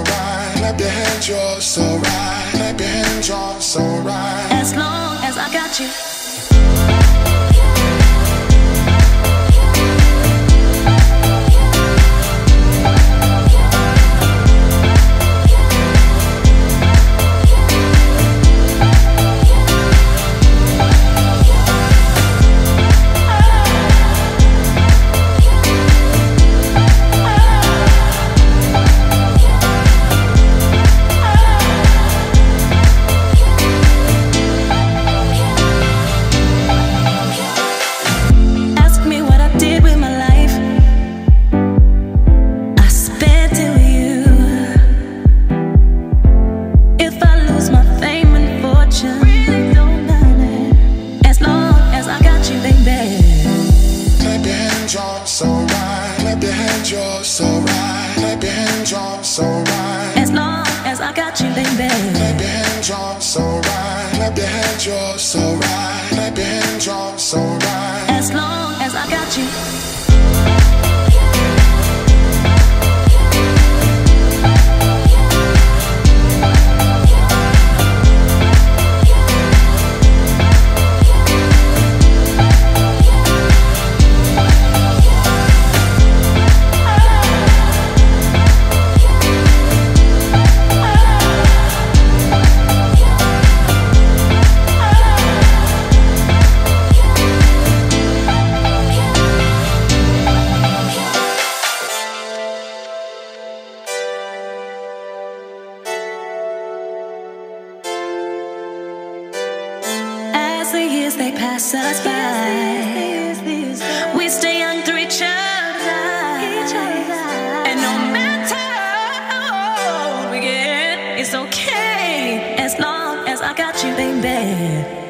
right. Clap your hands, you're so right. Clap your hands, you're so right. As long as I got you. So right, clap your hands, you're so right. Clap your hands, you're so right. As long as I got you, baby. Clap your hands, you're so right. Clap your hands, you're so right. Clap your hands, you're so right. As long as I got you. The years they pass us by, we stay young through each other, and no matter how old we get, it's okay as long as I got you, baby.